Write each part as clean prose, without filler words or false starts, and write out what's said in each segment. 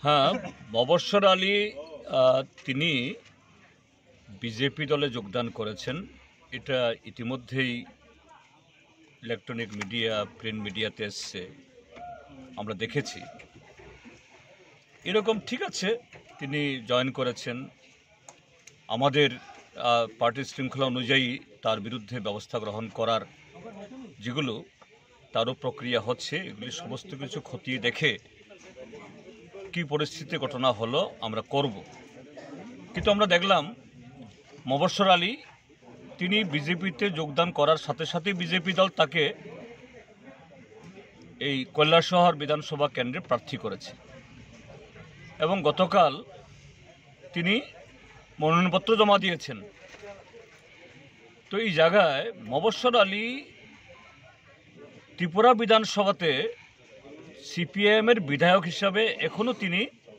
হ্যাঁ, বছর আলী তিনি বিজেপি দলে যোগদান করেছেন। এটা ইতিমধ্যেই ইলেকট্রনিক মিডিয়া, প্রিন্ট মিডিয়াতে এসছে, আমরা দেখেছি। এরকম ঠিক আছে, তিনি জয়েন করেছেন। আমাদের পার্টির শৃঙ্খলা অনুযায়ী তার বিরুদ্ধে ব্যবস্থা গ্রহণ করার যেগুলো তারও প্রক্রিয়া হচ্ছে, এগুলি সমস্ত কিছু খতিয়ে দেখে কি পরিস্থিতি ঘটনা হলো আমরা করব। কিন্তু আমরা দেখলাম বছর আলী তিনি বিজেপিতে যোগদান করার সাথে সাথে বিজেপি দল তাকে এই কৈলাসহর বিধানসভা কেন্দ্রে প্রার্থী করেছে এবং গতকাল তিনি মনোনয়নপত্র জমা দিয়েছেন। তো এই জায়গায় বছর আলী ত্রিপুরা বিধানসভাতে সিপিআইএমের বিধায়ক হিসাবে এখনও তিনি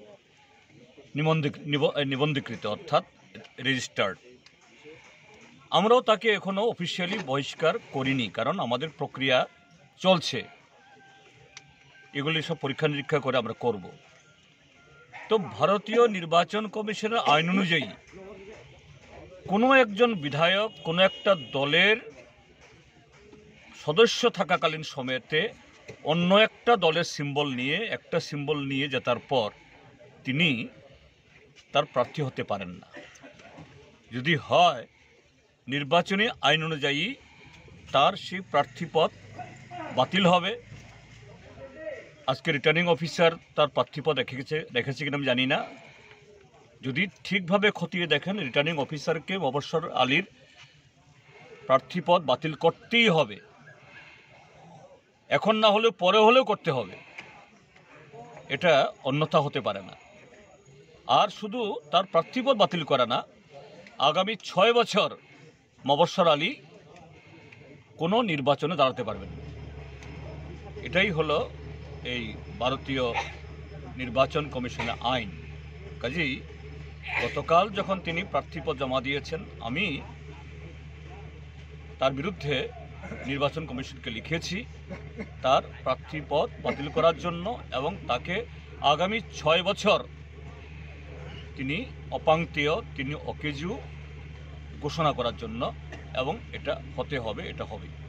নিবন্ধীকৃত, অর্থাৎ রেজিস্টার্ড। আমরাও তাকে এখনও অফিসিয়ালি বহিষ্কার করিনি, কারণ আমাদের প্রক্রিয়া চলছে, এগুলি সব পরীক্ষা নিরীক্ষা করে আমরা করব। তো ভারতীয় নির্বাচন কমিশনের আইন অনুযায়ী কোনো একজন বিধায়ক কোনো একটা দলের সদস্য থাকাকালীন সময়তে অন্য একটা দলের সিম্বল নিয়ে জেতার পর তিনি তার প্রার্থী হতে পারেন না। যদি হয়, নির্বাচনী আইন অনুযায়ী তার সেই প্রার্থীপদ বাতিল হবে। আজকে রিটার্নিং অফিসার তার প্রার্থীপদ রেখেছে কিনা আমি জানি না। যদি ঠিকভাবে খতিয়ে দেখেন, রিটার্নিং অফিসারকে বছর আলীর প্রার্থীপদ বাতিল করতেই হবে, এখন না হলেও পরে হলেও করতে হবে, এটা অন্যথা হতে পারে না। আর শুধু তার প্রার্থীপদ বাতিল করা না, আগামী 6 বছর বছর আলী কোনো নির্বাচনে দাঁড়াতে পারবেন। এটাই হলো এই ভারতীয় নির্বাচন কমিশনের আইন। কাজেই গতকাল যখন তিনি প্রার্থীপদ জমা দিয়েছেন, আমি তার বিরুদ্ধে নির্বাচন কমিশনকে লিখেছি তার প্রার্থীপদ বাতিল করার জন্য এবং তাকে আগামী 6 বছর তিনি অপাঙ্ক্তেয়, তিনি অকেজু ঘোষণা করার জন্য, এবং এটা হতে হবে, এটা হবে।